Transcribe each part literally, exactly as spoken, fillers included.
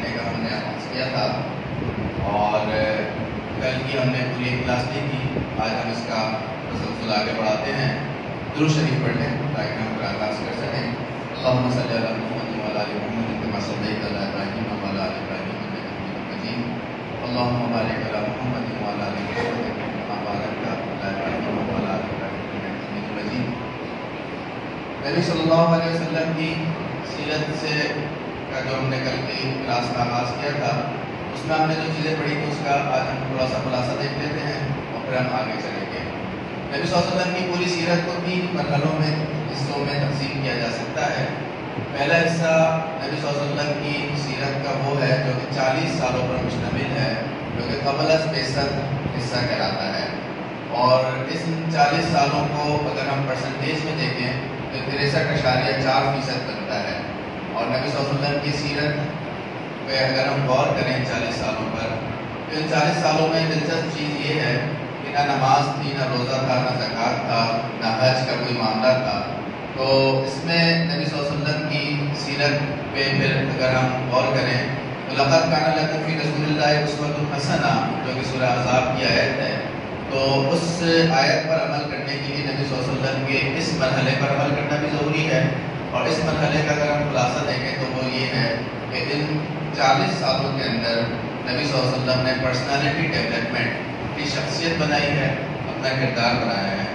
پڑھنے کا ہم نے آغاز کیا تھا اور کل کی ہم نے پوری کلاس لی تھی. آج ہم اس کا تسلسل آگے بڑھاتے ہیں. درود شریف پڑھ لیں تاکہ ہم پھر آغاز کر سکیں. اللہم صلی علی محمد و علی آل محمد کما صلیت علی ابراہیم و علی آل ابراہیم انک حمید مجید. اللہم بارک علی محمد و علی آل محمد کما بارکت علی ابراہیم و علی آل ابراہیم انک حمید مجید. نبی صلی اللہ علیہ وسلم کی سیرت سے کا جو ہم نے کل کی کلاس کا آغاز کیا تھا اس میں ہم نے جو چیزیں پڑھی تھی اس کا آج ہم تھوڑا سا خلاصہ دیکھ لیتے ہیں اور پھر ہم آگے چلیں گے. نبی صلی اللہ علیہ وسلم کی پوری سیرت کو تین مرحلوں میں حصوں میں تقسیم کیا جا سکتا ہے. پہلا حصہ نبی صلی اللہ علیہ وسلم کی سیرت کا وہ ہے جو کہ چالیس سالوں پر مشتمل ہے, جو کہ قبل از بعثت حصہ کہلاتا ہے. اور اس چالیس سالوں کو اگر ہم پرسنٹیج میں دیکھیں تو تریسٹھ اشاریہ چار فیصد بنتا ہے. اور نبی صلی اللہ علیہ وسلم کی سیرت پہ اگر ہم غور کریں چالیس سالوں پر تو ان چالیس سالوں میں دلچسپ چیز یہ ہے کہ نہ نماز تھی, نہ روزہ تھا, نہ زکوٰۃ تھا, نہ حج کا کوئی معاملہ تھا. تو اس میں نبی صلی اللہ علیہ وسلم کی سیرت پہ پھر اگر ہم غور کریں تو لقد کان لکم فی رسول اللہ اسوۃ حسنہ جو کہ سورہ احزاب کی آیت ہے, تو اس آیت پر عمل کرنے کے لیے نبی صلی اللہ علیہ وسلم کے اس مرحلے پر عمل کرنا بھی ضروری ہے. اور اس مرحلے کا اگر ہم خلاصہ دیکھیں تو وہ یہ ہے کہ ان چالیس سالوں کے اندر نبی صلی اللہ علیہ وسلم نے پرسنالٹی ڈیولپمنٹ کی شخصیت بنائی ہے, اپنا کردار بنایا ہے.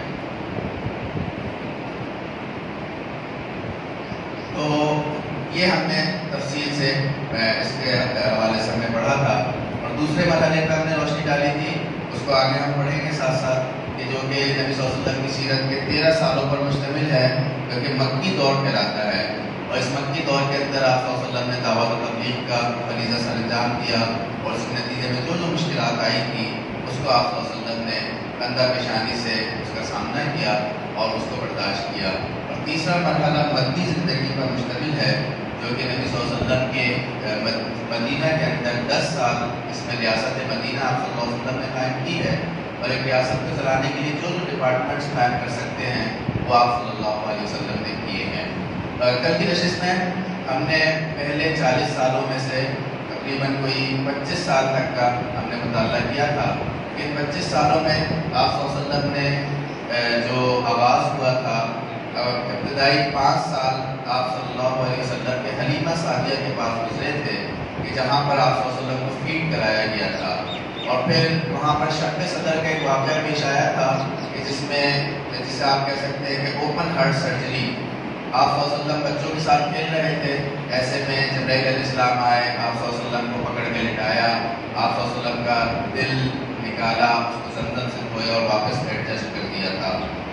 تو یہ ہم نے تفصیل سے اس کے حوالے سے ہمیں پڑھا تھا. اور دوسرے مرحلے پر ہم نے روشنی ڈالی تھی, اس کو آگے ہم پڑھیں گے ساتھ ساتھ, کہ جو کہ نبی صلی اللہ علیہ وسلم کی سیرت کے تیرہ سالوں پر مشتمل ہے, جو کہ مکی دور کہلاتا ہے. اور اس مکی دور کے اندر آپ صلی اللہ علیہ وسلم نے دعوت و تبلیغ کا فریضہ سر انجام دیا اور اس کے نتیجے میں جو جو مشکلات آئی تھیں اس کو آپ صلی اللہ علیہ وسلم نے کندھا پیشانی سے اس کا سامنا کیا اور اس کو برداشت کیا. اور تیسرا مرحلہ مدنی زندگی پر مشتمل ہے, جو کہ نبی صلی اللہ علیہ وسلم کے مدینہ کے اندر دس سال اس میں ریاست مدینہ آپ صلی اللہ علیہ وسلم نے قائم کی ہے. اور ایک ریاست کو چلانے کے لیے جو جو ڈپارٹمنٹس قائم کر سکتے ہیں وہ آپ صلی اللہ علیہ وسلم نے کیے ہیں. کل کی نشست میں ہم نے پہلے چالیس سالوں میں سے تقریباً کوئی پچیس سال تک کا ہم نے مطالعہ کیا تھا. ان پچیس سالوں میں آپ صلی اللہ علیہ وسلم نے جو آغاز ہوا تھا, ابتدائی پانچ سال آپ صلی اللہ علیہ وسلم کے حلیمہ سعدیہ کے پاس گزرے تھے کہ جہاں پر آپ صلی اللہ علیہ وسلم کو فیڈ کرایا گیا تھا. اور پھر وہاں پر شق صدر کا ایک واقعہ پیش آیا تھا کہ جس میں جسے آپ کہہ سکتے ہیں کہ اوپن ہارٹ سرجری. آپ صلی اللہ علیہ وسلم بچوں کے ساتھ کھیل رہے تھے, ایسے میں جبرائیل علیہ السلام آئے, آپ صلی اللہ علیہ وسلم کو پکڑ کے لٹایا, آپ صلی اللہ علیہ وسلم کا دل نکالا, اس کو زمزم سے دھویا اور واپس ایڈجسٹ کر دیا تھا.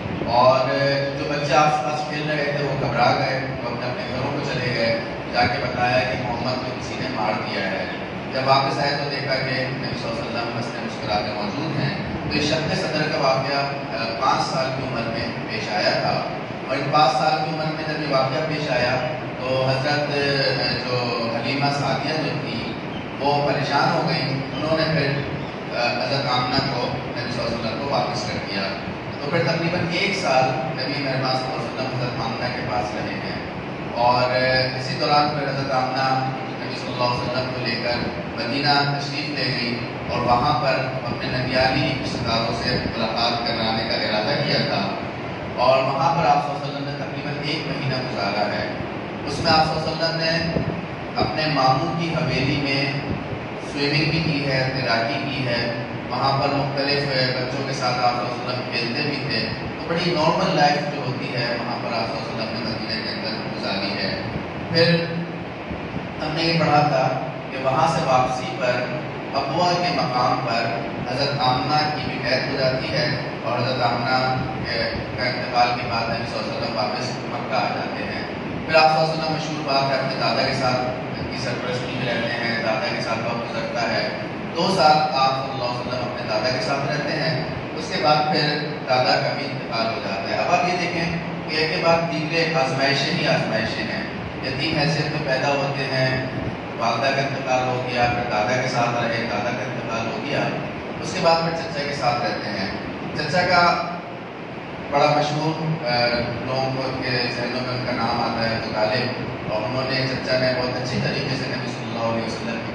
اور جو بچے آپ کے پاس کھیل رہے تھے وہ گھبرا گئے, وہ اپنے اپنے گھروں کو چلے گئے, جا کے بتایا کہ محمد کو کسی نے مار دیا ہے. جب واپس آئے تو دیکھا کہ نبی صلی اللہ علیہ وسلم حسن مسکراتے موجود ہیں. تو یہ شق صدر کا واقعہ پانچ سال کی عمر میں پیش آیا تھا. اور ان پانچ سال کی عمر میں جب یہ واقعہ پیش آیا تو حضرت جو حلیمہ سعدیہ جو تھی وہ پریشان ہو گئی. انہوں نے پھر حضرت آمنہ کو نبی صلی اللہ علیہ وسلم کو واپس کر دیا. تو پھر تقریباً ایک سال نبی مہربان صلی اللہ علیہ وسلم حضرت آمنہ کے پاس رہے ہیں. اور اسی دوران پھر حضرت آمنہ نبی صلی اللہ علیہ وسلم کو لے کر مدینہ تشریف لے گئی اور وہاں پر اپنے نبیانی رشتہ داروں سے ملاقات کرانے کا ارادہ کیا تھا. اور وہاں پر آپ صلی اللہ علیہ وسلم نے تقریباً ایک مہینہ گزارا ہے. اس میں آپ صلی اللہ علیہ وسلم نے اپنے ماموں کی حویلی میں سوئمنگ بھی کی ہے, تیراکی کی ہے, وہاں پر مختلف بچوں کے ساتھ آپ صلی اللہ علیہ وسلم کھیلتے بھی تھے. تو بڑی نارمل لائف جو ہوتی ہے وہاں پر آپ صلی اللہ علیہ وسلم نے مدینہ کے اندر گزاری ہے. پھر ہم نے یہ پڑھا تھا کہ وہاں سے واپسی پر ابوا کے مقام پر حضرت آمنہ کی بھی قید ہو جاتی ہے اور حضرت آمنہ کا انتقال کے بعد نبی صلی اللہ علیہ وسلم واپس مکہ آ جاتے ہیں. پھر آپ صلی اللہ علیہ وسلم مشہور بات ہے اپنے دادا کے ساتھ کی سرپرستی میں رہتے ہیں, دادا کے ساتھ وقت گزرتا ہے. دو سال آپ صلی اللہ علیہ وسلم اپنے دادا کے ساتھ رہتے ہیں. اس کے بعد پھر دادا کا بھی انتقال ہو جاتا ہے. اب آپ یہ دیکھیں کہ ایک کے بعد دیگرے آزمائشیں ہی آزمائشیں ہیں. یتیم حیثیت میں پیدا ہوتے ہیں, والدہ کا انتقال ہو گیا, پھر دادا کے ساتھ رہے, دادا کا انتقال ہو گیا, اس کے بعد پھر چچا کے ساتھ رہتے ہیں. چچا کا بڑا مشہور لوگوں کے ذہنوں میں ان کا نام آتا ہے تو غالب, اور انہوں نے چچا نے بہت اچھی طریقے سے نبی صلی اللہ علیہ وسلم کی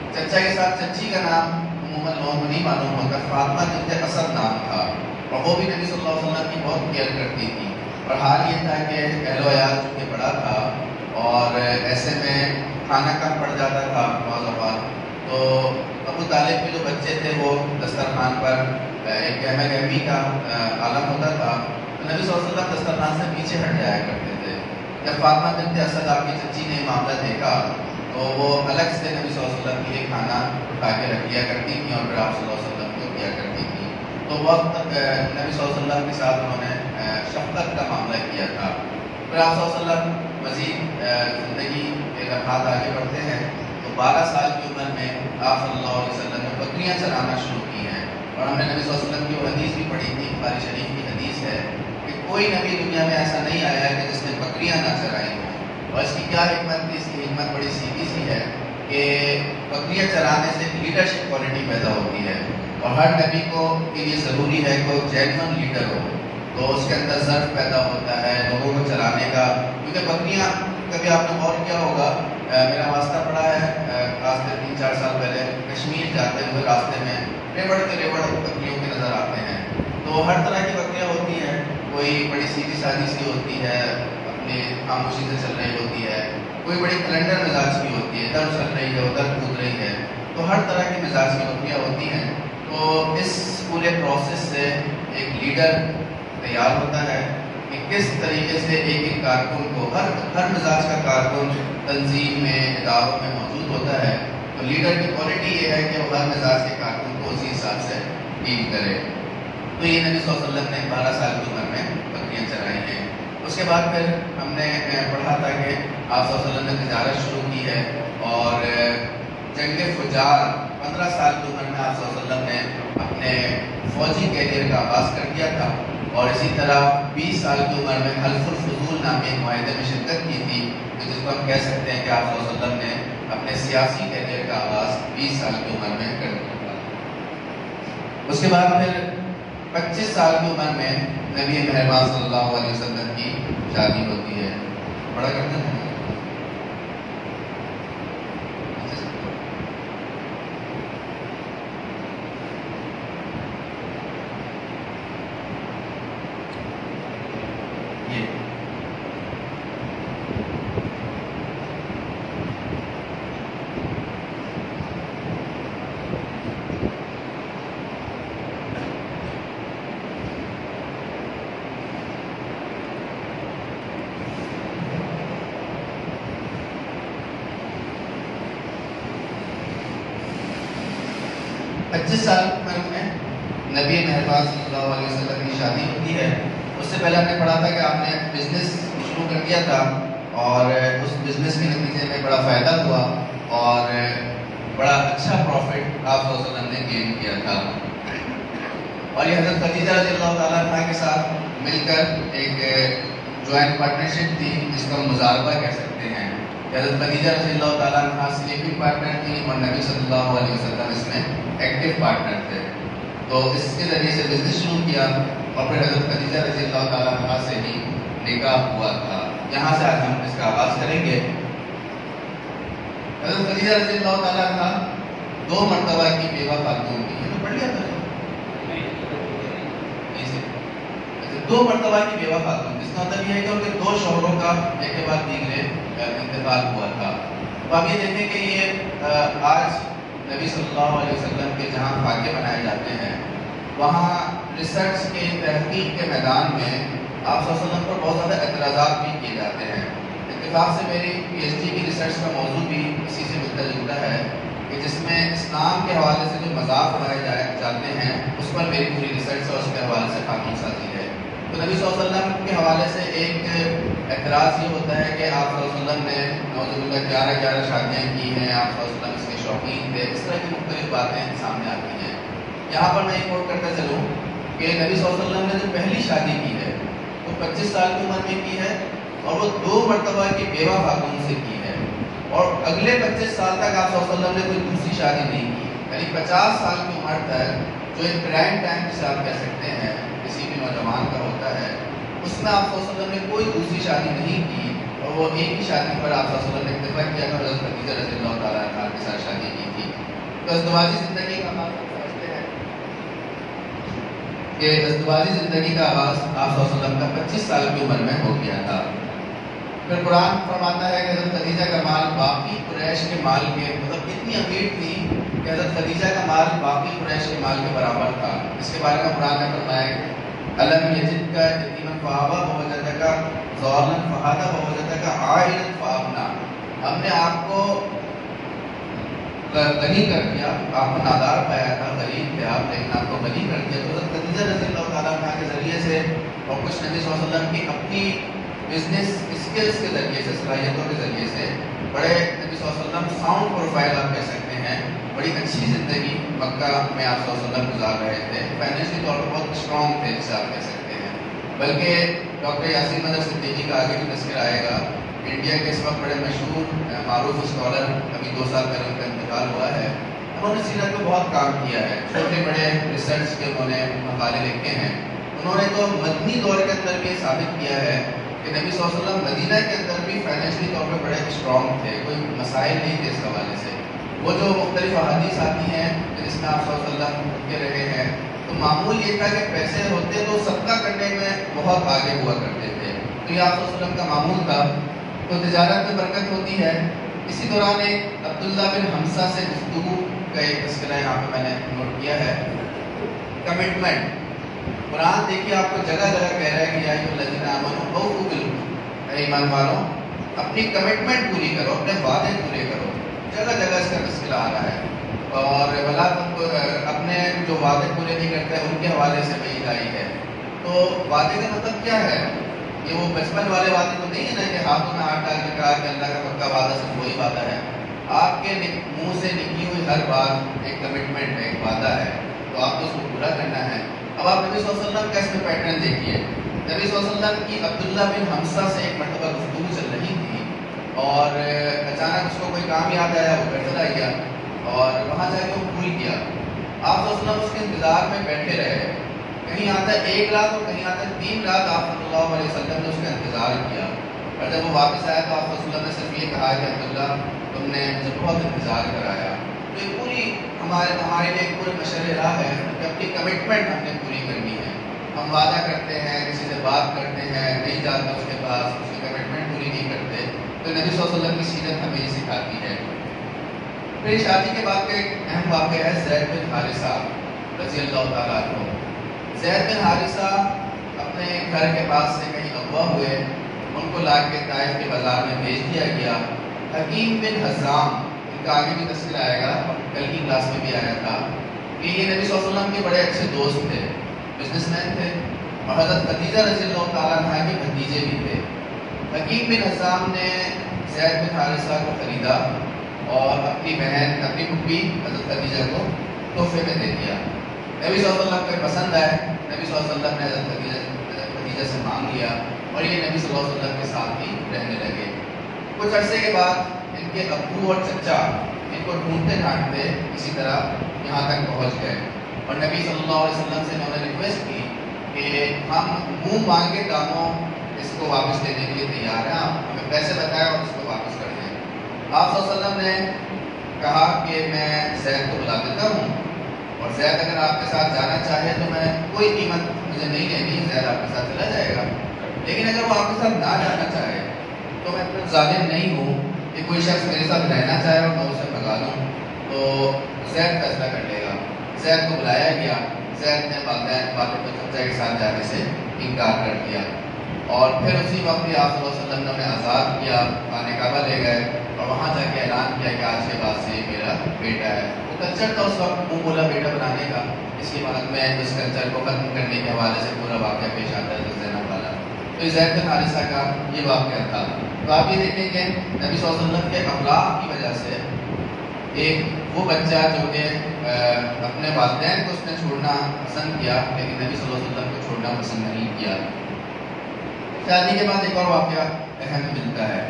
چچا کے ساتھ چچی کا نام عموماً لوگوں کو نہیں معلوم ہوتا، فاطمہ بنت اسد نام تھا، اور وہ بھی نبی صلی اللہ علیہ وسلم کی بہت کیئر کرتی تھی۔ اور حال یہ تھا کہ اہل و عیال چونکہ بڑا تھا اور ایسے میں کھانا کم پڑ جاتا تھا بعض اوقات، تو ابو طالب کے جو بچے تھے وہ دسترخوان پر ایک گہما گہمی کا عالم ہوتا تھا، تو نبی صلی اللہ علیہ وسلم دسترخوان سے پیچھے ہٹ جایا کرتے تھے۔ جب فاطمہ بنت اسد آپ کی چچی نے معاملہ دیکھا تو وہ الگ سے نبی صلی اللہ علیہ وسلم کے لیے کھانا اٹھا کے رکھ دیا کرتی تھیں اور پھر آپ صلی اللہ علیہ وسلم کو دیا کرتی تھیں۔ تو وقت نبی صلی اللہ علیہ وسلم کے ساتھ انہوں نے شفقت کا معاملہ کیا تھا۔ پھر آپ صلی اللہ علیہ وسلم مزید زندگی کے لمحات آگے بڑھتے ہیں تو بارہ سال کی عمر میں آپ صلی اللہ علیہ وسلم نے بکریاں چرانا شروع کی ہیں، اور ہم نے نبی صلی اللہ علیہ وسلم کی وہ حدیث بھی پڑھی تھی، بخاری شریف کی حدیث ہے کہ کوئی نبی دنیا میں ایسا نہیں آیا کہ جس نے بکریاں نہ چرائی ہوں۔ اور اس کی کیا حکمت تھی؟ اس کی حکمت بڑی سیدھی سی ہے کہ بکریاں چرانے سے لیڈرشپ کوالٹی پیدا ہوتی ہے، اور ہر نبی کو کے لیے ضروری ہے کہ وہ جینون لیڈر ہو، تو اس کے اندر ضرف پیدا ہوتا ہے لوگوں کو چلانے کا۔ کیونکہ بکریاں، کبھی آپ نے غور کیا ہوگا، میرا واسطہ پڑا ہے آج سے تین چار سال پہلے کشمیر جاتے ہوئے راستے میں ریوڑ کے ریوڑ بکریوں کے نظر آتے ہیں، تو ہر طرح کی بکریاں ہوتی ہیں، کوئی بڑی سیدھی سادھی سی ہوتی ہے، اپنی خاموشی سے چل رہی ہوتی ہے، کوئی بڑی کیلنڈر مزاج کی ہوتی ہے، ادھر چل رہی ہے ادھر کود رہی ہے، تو ہر طرح کی مزاج کی بکریاں ہوتی ہیں۔ تو اس پورے پروسیس سے ایک لیڈر تیار ہوتا ہے کہ کس طریقے سے ایک ایک کارکن کو، ہر ہر مزاج کا کارکن تنظیم میں، اداروں میں موجود ہوتا ہے، تو لیڈر کی کوالٹی یہ ہے کہ وہ ہر مزاج کے کارکن کو اسی حساب سے ڈیل کرے۔ تو یہ نبی صلی اللہ علیہ وسلم نے بارہ سال کی عمر میں بکریاں چرائی ہیں۔ اس کے بعد پھر ہم نے پڑھا تھا کہ آپ صلی اللہ علیہ وسلم نے تجارت شروع کی ہے، اور جنگ فجار پندرہ سال کی عمر میں آپ صلی اللہ علیہ وسلم نے اپنے فوجی کیریئر کا آغاز کر دیا تھا، اور اسی طرح بیس سال کی عمر میں حلف الفضول نامی ایک معاہدے میں شرکت کی تھی، جس کو ہم کہہ سکتے ہیں کہ آپ صلی اللہ علیہ وسلم نے اپنے سیاسی کیریئر کا آغاز بیس سال کی عمر میں کر دیا تھا۔ اس کے بعد پھر پچیس سال کی عمر میں نبی مہربان صلی اللہ علیہ وسلم کی شادی ہوتی ہے۔ بڑا کرتے ہیں پچیس سال کی عمر میں نبی مہربان صلی اللہ علیہ وسلم کی شادی ہوتی ہے۔ اس سے پہلے ہم نے پڑھا تھا کہ آپ نے بزنس شروع کر دیا تھا، اور اس بزنس کے نتیجے میں بڑا فائدہ ہوا اور بڑا اچھا پروفٹ آپ صلی اللہ علیہ وسلم نے گین کیا تھا، اور یہ حضرت خدیجہ رضی اللہ تعالیٰ عنہ کے ساتھ مل کر ایک جوائنٹ پارٹنرشپ تھی، جس کو ہم مزاربہ کہہ سکتے ہیں۔ حضرت خدیجہ رضی اللہ تعالیٰ عنہ سلیپنگ پارٹنر تھی، اور نبی صلی اللہ علیہ وسلم اس میں ایکٹیو پارٹنر تھے۔ تو اس کے ذریعے سے بزنس شروع کیا، اور پھر حضرت خدیجہ رضی اللہ تعالیٰ عنہ سے ہی نکاح ہوا تھا۔ یہاں سے آج ہم اس کا آغاز کریں گے۔ حضرت خدیجہ رضی اللہ تعالیٰ عنہ دو مرتبہ کی بیوہ خاتون تھی۔ یہ تو پڑھ لیا تھا، دو مرتبہ کی بیوہ خاتون، جس کا مطلب یہ ہے کہ ان کے دو شوہروں کا ایک کے بعد دیگرے انتقال ہوا تھا۔ تو آپ یہ دیکھیں کہ یہ آج نبی صلی اللہ علیہ وسلم کے جہاں خاکے بنائے جاتے ہیں، وہاں ریسرچ کے، تحقیق کے میدان میں آپ صلی اللہ علیہ وسلم پر بہت زیادہ اعتراضات بھی کیے جاتے ہیں۔ اتفاق سے میری پی ایچ ڈی کی ریسرچ کا موضوع بھی اسی سے ملتا جلتا ہے کہ جس میں اسلام کے حوالے سے جو مذاق اڑائے جائے جاتے ہیں، اس پر میری پوری ریسرچ ہے، اس کے حوالے سے قانون سازی ہے۔ تو نبی صلی اللہ علیہ وسلم کے حوالے سے ایک اعتراض یہ ہوتا ہے کہ آپ صلی اللہ علیہ وسلم نے نوز باللہ گیارہ گیارہ شادیاں کی ہیں، آپ صلی اللہ علیہ وسلم اس کے شوقین تھے، اس طرح کی مختلف باتیں سامنے آتی ہیں۔ یہاں پر میں ایک کوٹ کرتا چلوں کہ نبی صلی اللہ علیہ وسلم نے جو پہلی شادی کی ہے وہ پچیس سال کی عمر میں کی ہے، اور وہ دو مرتبہ کی بیوہ خاتون سے کی ہے، اور اگلے پچیس سال تک آپ صلی اللہ علیہ وسلم نے کوئی دوسری شادی نہیں کی، یعنی پچاس سال کی عمر تک جو ایک پرائم ٹائم جسے آپ کہہ سکتے ہیں کسی بھی نوجوان کا ہوتا ہے، اس میں آپ صلی اللہ علیہ وسلم نے کوئی دوسری شادی نہیں کی، اور وہ ایک ہی شادی پر آپ صلی اللہ علیہ وسلم نے اتفاق کیا کہ حضرت خدیجہ رضی اللہ تعالیٰ عنہ کے ساتھ شادی کی تھی۔ تو ازدواجی زندگی کا آغاز سمجھتے ہیں کہ ازدواجی زندگی کا آغاز آپ صلی اللہ علیہ وسلم کا پچیس سال کی عمر میں ہو گیا تھا. پھر قرآن فرماتا ہے کہ حضرت خدیجہ کا مال باقی قریش کے مال کے مطلب اتنی امیر تھی کہ حضرت خدیجہ کا مال باقی قریش کے مال کے برابر تھا. اس کے بارے میں قرآن نے فرمایا کہ علم یجد کا یتیما فآویٰ ووجدک ضالا فہدی ووجدک عائلا فأغنی. ہم نے آپ کو غنی کر دیا، آپ کو نادار پایا تھا، غریب تھے آپ، لیکن آپ کو غنی کر دیا. تو حضرت خدیجہ رضی اللہ تعالیٰ عنہ کے ذریعے سے اور کچھ نبی صلی اللہ علیہ وسلم کی اپنی بزنس اسکلس کے ذریعے سے، صلاحیتوں کے ذریعے سے بڑے نبی صلی اللہ علیہ وسلم ساؤنڈ پروفائل آپ کہہ سکتے ہیں، بڑی اچھی زندگی مکہ میں آپ صلی اللہ علیہ وسلم گزار رہے تھے. فائنینشلی طور پر بہت اسٹرانگ تھے جسے آپ کہہ سکتے ہیں. بلکہ ڈاکٹر یاسین مدر صدیقی کا آگے بھی تذکرہ آئے گا. انڈیا کے اس وقت بڑے مشہور معروف اسکالر، ابھی دو سال پہلے ان کا انتقال ہوا ہے. انہوں نے سیرت پہ بہت کام کیا ہے، چھوٹے بڑے ریسرچ کے انہوں نے مقالے لکھے ہیں. انہوں نے تو مدنی دور کے اندر بھی ثابت کیا ہے کہ نبی صلی اللہ علیہ وسلم مدینہ کے اندر بھی فائنینشلی طور پہ بڑے اسٹرانگ تھے، کوئی مسائل نہیں تھے اس حوالے سے. وہ جو مختلف احادیث آتی ہیں جس میں آپ صلی اللہ علیہ وسلم کے رہے ہیں، تو معمول یہ تھا کہ پیسے ہوتے تو صدقہ کرنے میں بہت آگے ہوا کرتے تھے. تو یہ آپ صلی اللہ علیہ وسلم کا معمول تھا. تو تجارت میں برکت ہوتی ہے. اسی دوران ایک عبداللہ بن حمزہ سے گفتگو کا ایک تذکرہ یہاں پہ میں نے نوٹ کیا ہے. کمٹمنٹ. قرآن دیکھیے آپ کو جگہ جگہ کہہ رہا ہے کہ یا ایھا الذین آمنوا اوفوا بالعقود، اے ایمان والوں اپنی کمٹمنٹ پوری کرو، اپنے وعدے پورے کرو. جگہ جگہ اس کا تذکرہ آ رہا ہے. اور ولا تم اپنے جو وعدے پورے نہیں کرتے ان کے حوالے سے وعید آئی ہے. تو وعدے کا مطلب کیا ہے؟ یہ وہ بچپن والے وعدے تو نہیں ہے نا کہ ہاتھوں میں ہاتھ ڈال کے کہا کہ اللہ کا پکا وعدہ صرف وہی وعدہ ہے. آپ کے منہ سے نکلی ہوئی ہر بات ایک کمٹمنٹ ہے، ایک وعدہ ہے. تو آپ کو اس کو پورا کرنا ہے. اب آپ نبی صلی اللہ علیہ وسلم کا اس میں پیٹرن دیکھیے. نبی صلی اللہ علیہ وسلم کی عبداللہ بن حمزہ سے ایک مرتبہ گفتگو چل رہی تھی اور اچانک اس کو کوئی کام یاد آیا، وہ گھر چلا گیا اور وہاں جا کے وہ بھول گیا. آپ صلی اللہ علیہ وسلم اس کے انتظار میں بیٹھے رہے. کہیں آتا ہے ایک رات اور کہیں آتا ہے تین رات آپ صلی اللہ علیہ وسلم نے اس کا انتظار کیا. اور جب وہ واپس آیا تو آپ صلی اللہ علیہ وسلم نے صرف یہ کہا کہ عبداللہ تم نے مجھے بہت انتظار کرایا. تو یہ پوری ہمارے ہمارے لیے ایک پورے مشرِ راہ ہے کہ اپنی کمٹمنٹ ہم نے پوری کرنی ہے. ہم وعدہ کرتے ہیں، کسی سے بات کرتے ہیں، نہیں جاتے اس کے پاس، اس کی کمٹمنٹ پوری نہیں کرتے. تو نبی صلی اللہ علیہ وسلم کی سیرت ہمیں یہ سکھاتی ہے. پھر شادی کے بعد کا ایک اہم واقعہ ہے زید بن حارثہ رضی اللہ تعالیٰ عنہ. زید بن حارثہ اپنے گھر کے پاس سے کہیں اغوا ہوئے، ان کو لا کے طائف کے بازار میں بھیج دیا گیا. حکیم بن حزام، ان کا آگے بھی تذکرہ آئے گا، کل کی کلاس میں بھی آیا تھا کہ یہ نبی صلی اللہ علیہ وسلم کے بڑے اچھے دوست تھے، بزنس مین تھے اور حضرت خدیجہ رضی اللہ تعالیٰ عنہ کے بھتیجے بھی تھے. حکیم بن حزام نے زید بن حارثہ کو خریدا اور اپنی بہن، اپنی پھوپھی حضرت خدیجہ کو تحفے میں دے دیا. نبی صلی اللہ علیہ وسلم کو پسند آئے. نبی صلی اللہ علیہ وسلم نے حضرت خدیجہ خدیجہ سے مانگ لیا اور یہ نبی صلی اللہ علیہ وسلم کے ساتھ ہی رہنے لگے. کچھ عرصے کے بعد ان کے ابو اور چچا ان کو ڈھونڈتے ڈھانڈتے اسی طرح یہاں تک پہنچ گئے اور نبی صلی اللہ علیہ وسلم سے انہوں نے ریکویسٹ کی کہ ہم منہ مانگے داموں اس کو واپس دینے کے لیے تیار ہیں، آپ ہمیں پیسے بتائیں اور اس کو واپس کر دیں. آپ صلی اللہ علیہ وسلم نے کہا کہ میں زید کو بلا دیتا ہوں اور زید اگر آپ کے ساتھ جانا چاہے تو میں کوئی قیمت مجھے نہیں لینی، زید آپ کے ساتھ چلا جائے گا. لیکن اگر وہ آپ کے ساتھ نہ جانا چاہے تو میں اتنا ظالم نہیں ہوں کہ کوئی شخص میرے ساتھ رہنا چاہے اور میں اسے بھگا لوں. تو زید فیصلہ کر لے گا. زید کو بلایا گیا. زید نے والدین والد کو چچا کے ساتھ جانے سے انکار کر دیا اور پھر اسی وقت بھی آپ صلی اللہ علیہ وسلم نے انہیں آزاد کیا، خانہ کعبہ لے گئے اور وہاں جا کے اعلان کیا کہ آج کے بعد سے یہ میرا بیٹا ہے. وہ کلچر تھا اس وقت منہ بولا بیٹا بنانے کا. اس کے بعد میں اس کلچر کو ختم کرنے کے حوالے سے پورا واقعہ پیش آتا ہے زینب والا. تو زید بن حارثہ کا یہ واقعہ تھا. تو آپ یہ دیکھیں کہ نبی صلی اللہ علیہ وسلم کے اخلاق کی وجہ سے ایک وہ بچہ جو کہ اپنے والدین کو اس نے چھوڑنا پسند کیا لیکن نبی صلی اللہ علیہ وسلم کو چھوڑنا پسند نہیں کیا. شادی کے بعد ایک اور واقعہ اہم ملتا ہے.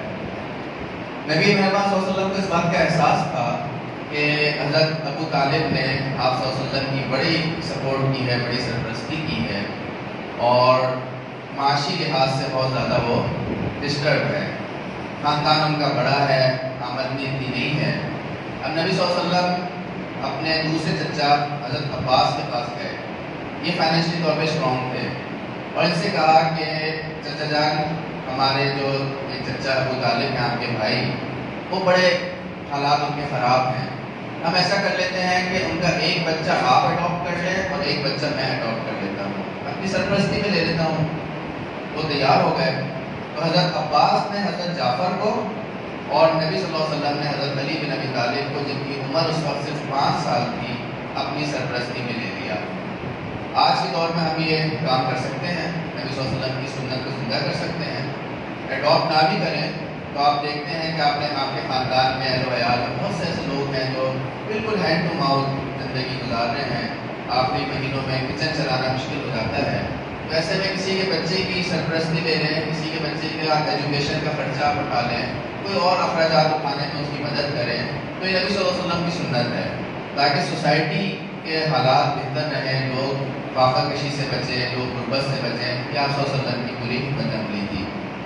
نبی مہربان صلی اللہ علیہ وسلم کو اس بات کا احساس تھا کہ حضرت ابو طالب نے آپ صلی اللہ علیہ وسلم کی بڑی سپورٹ کی ہے، بڑی سرپرستی کی ہے اور معاشی لحاظ سے بہت زیادہ وہ ڈسٹرب ہے. خاندان ان کا بڑا ہے، آمدنی اتنی نہیں ہے. اب نبی صلی اللہ علیہ وسلم اپنے دوسرے چچا حضرت عباس کے پاس گئے. یہ فائنینشلی طور پہ اسٹرانگ تھے اور ان سے کہا کہ چچا جان ہمارے جو ایک چچا ابو طالب ہیں آپ کے بھائی وہ بڑے حالات ان کے خراب ہیں, ہم ایسا کر لیتے ہیں کہ ان کا ایک بچہ آپ اڈاپٹ کر لیں اور ایک بچہ میں اڈاپٹ کر لیتا ہوں, اپنی سرپرستی میں لے لیتا ہوں. وہ تیار ہو گئے. تو حضرت عباس نے حضرت جعفر کو اور نبی صلی اللہ علیہ وسلم نے حضرت علی بن ابی طالب کو, جن کی عمر اس وقت صرف پانچ سال تھی, اپنی سرپرستی میں لے لیا. آج کے دور میں ہم یہ کام کر سکتے ہیں, نبی صلی اللہ علیہ وسلم کی سنت کو زندہ کر سکتے ہیں. اڈاپٹ نہ بھی کریں تو آپ دیکھتے ہیں کہ آپ نے آپ کے خاندان میں اہل و عیال میں بہت سے ایسے لوگ ہیں جو بالکل ہینڈ ٹو ماؤتھ زندگی گزار رہے ہیں. آخری مہینوں میں کچن چلانا مشکل ہو جاتا ہے, تو ایسے میں کسی کے بچے کی سرپرستی لے لیں, کسی کے بچے کے ایجوکیشن کا خرچہ آپ اٹھا لیں, کوئی اور اخراجات اٹھانے میں اس کی مدد کریں, تو یہ نبی صلی اللہ علیہ وسلم کی سنت ہے, تاکہ سوسائٹی کے حالات بہتر رہیں, لوگ فاقہ کشی سے بچیں, لوگ غربت سے بچیں. یہ آپ صلی اللہ علیہ وسلم کی پوری حکمت عملی تھی.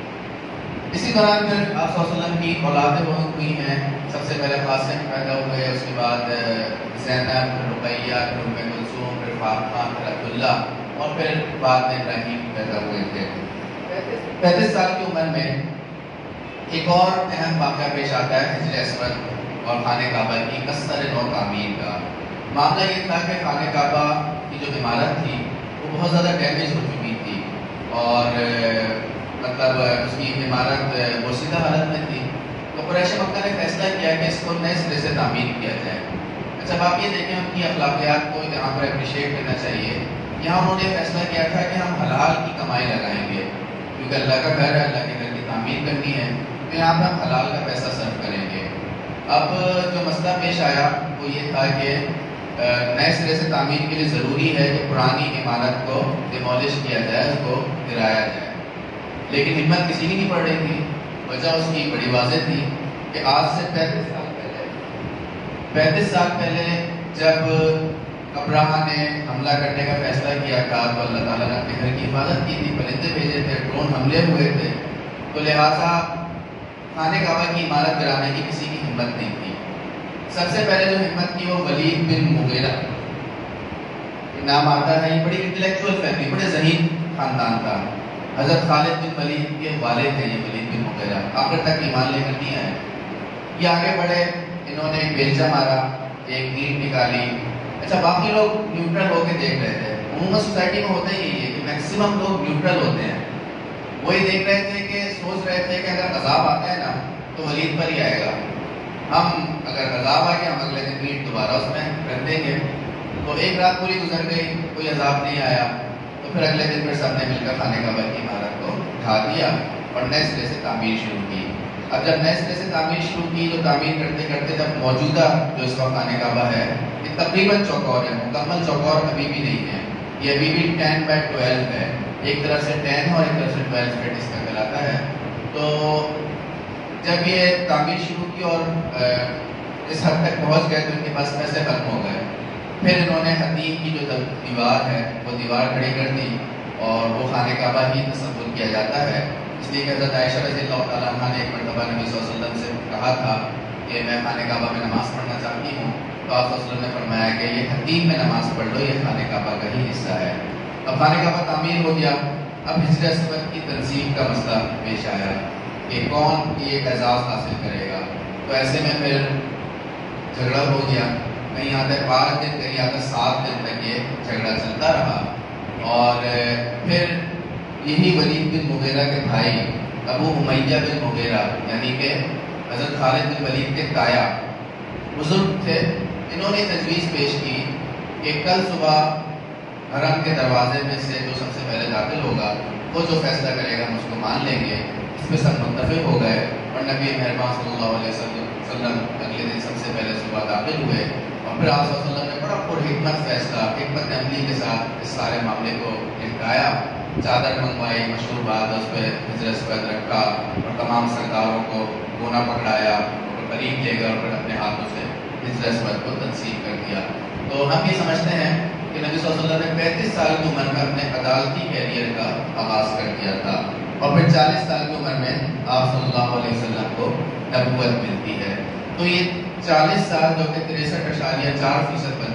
اسی دوران پھر آپ صلی اللہ علیہ وسلم کی اولادیں بہت ہوئی ہیں. سب سے پہلے قاسم پیدا ہوئے, اس کے بعد زینب, پھر رقیہ, پھر ام کلثوم, پھر فاطمہ, پھر عبداللہ, اور پھر بعد میں ابراہیم پیدا ہوئے تھے. پینتیس سال کی عمر میں ایک اور اہم واقعہ پیش آتا ہے حجر اسود اور خانہ کعبہ کی کثر نو تعمیر کا. معاملہ یہ تھا کہ خانہ کعبہ کی جو عمارت تھی وہ بہت زیادہ ڈیمیج ہو چکی تھی اور مطلب اس کی عمارت بوسیدہ حالت میں تھی. تو قریش مکہ نے فیصلہ کیا کہ اس کو نئے سرے سے تعمیر کیا جائے. اچھا, اب آپ یہ دیکھیں ان کی اخلاقیات کو یہاں پر اپریشیٹ کرنا چاہیے. یہاں انہوں نے فیصلہ کیا تھا کہ ہم حلال کی کمائی لگائیں گے, کیونکہ اللہ کا گھر ہے, اللہ کے گھر کی تعمیر کرنی ہے, تو یہاں پر ہم حلال کا پیسہ صرف کریں گے. اب جو مسئلہ پیش آیا وہ یہ تھا کہ نئے سرے سے تعمیر کے لیے ضروری ہے کہ پرانی عمارت کو ڈیمولش کیا جائے, اس کو گرایا جائے. لیکن ہمت کسی کی نہیں پڑ رہی تھی. وجہ اس کی بڑی واضح تھی کہ آج سے پینتیس سال پہلے پینتیس سال پہلے جب ابراہ نے حملہ کرنے کا فیصلہ کیا تھا تو اللہ تعالیٰ نے اپنے گھر کی حفاظت کی تھی, پرندے بھیجے تھے, ڈرون حملے ہوئے تھے, تو لہٰذا خانہ کعبہ کی عمارت گرانے کی کسی کی ہمت نہیں تھی. سب سے پہلے جو ہمت کی وہ ولید بن مغیرہ نام آتا ہے. یہ بڑی انٹلیکچوئل فیملی, بڑے ذہین خاندان تھا. حضرت خالد بن ولید کے والد ہیں یہ ولید بن مغیرہ, آخر تک ایمان لے کر نہیں آئے. یہ آگے بڑھے, انہوں نے ایک بیلچہ مارا, ایک نیٹ نکالی. اچھا, باقی لوگ نیوٹرل ہو کے دیکھ رہے تھے. عموماً سوسائٹی میں ہوتا ہی یہ ہے کہ میکسیمم لوگ نیوٹرل ہوتے ہیں. وہی دیکھ رہے تھے کہ سوچ رہے تھے کہ اگر عذاب آتا ہے نا تو ولید پر ہی آئے گا. ہم اگر عذاب آ گیا ہم اگلے دن نیٹ دوبارہ اس میں کر دیں گے. تو ایک رات پوری گزر گئی, کوئی عذاب نہیں آیا. تو پھر اگلے دن پھر سب نے مل کر خانہ کعبہ کی عمارت کو اٹھا دیا اور نئے سرے سے تعمیر شروع کی. اب جب نئے سرے سے تعمیر شروع کی تو تعمیر کرتے کرتے جب موجودہ جو اس کا خانہ کعبہ ہے یہ تقریباً چوکور ہے, مکمل چوکور ابھی بھی نہیں ہے. یہ ابھی بھی ٹین بائی ٹویلو ہے, ایک طرف سے ٹین اور ایک طرف سے ٹویلو فٹ اس کا کہلاتا ہے. تو جب یہ تعمیر شروع کی اور اس حد تک پہنچ گئے تو ان کے پاس پیسے ختم ہو گئے. پھر انہوں نے حتیم کی جو دیوار ہے وہ دیوار کھڑی کر دی اور وہ خانہ کعبہ ہی تصور کیا جاتا ہے. اس لیے کہ حضرت عائشہ رضی اللہ تعالیٰ عنہ نے ایک مرتبہ نبی صلی اللہ علیہ وسلم سے کہا تھا کہ میں خانہ کعبہ میں نماز پڑھنا چاہتی ہوں, تو آپ صلی اللہ علیہ وسلم نے فرمایا کہ یہ حتیم میں نماز پڑھ لو, یہ خانہ کعبہ کا ہی حصہ ہے. اب خانہ کعبہ تعمیر ہو گیا. اب ہجر اسود کی تنظیم کا مسئلہ پیش آیا کہ کون یہ اعزاز حاصل کرے گا. تو ایسے میں پھر جھگڑا ہو گیا. کہیں یہاں تک بارہ دن, کہیں یہاں تک سات دن تک یہ جھگڑا چلتا رہا. اور پھر یہی ولید بن مغیرہ کے بھائی ابو امیہ بن مغیرہ یعنی کہ حضرت خالد بن ولید کے تایا بزرگ تھے, انہوں نے تجویز پیش کی کہ کل صبح حرم کے دروازے میں سے جو سب سے پہلے داخل ہوگا وہ جو فیصلہ کرے گا ہم اس کو مان لیں گے. اس پہ سب متفق ہو گئے اور نبی مہربان صلی اللہ علیہ وسلم اگلے دن سب سے پہلے صبح داخل ہوئے. اور پھر آپ صلی اللہ علیہ وسلم نے بڑا پر حکمت فیصلہ, حکمت عملی کے ساتھ اس سارے معاملے کو نپٹایا. چادر منگوائی, مشہور بات اس پہ حجر اسود رکھا اور تمام سرداروں کو گونا پکڑایا اور قریب لے گئے اور پھر اپنے ہاتھوں سے حجر اسود کو تنصیب کر دیا. تو ہم یہ سمجھتے ہیں کہ نبی صلی اللہ علیہ وسلم نے پینتیس سال کی عمر میں اپنے عدالتی کیریئر کا آغاز کر دیا تھا اور پھر چالیس سال کی عمر میں آپ صلی اللہ علیہ وسلم کو نبوت ملتی ہے. تو یہ چالیس سال جو کہ تریسٹھ اشاریہ چار فیصد بن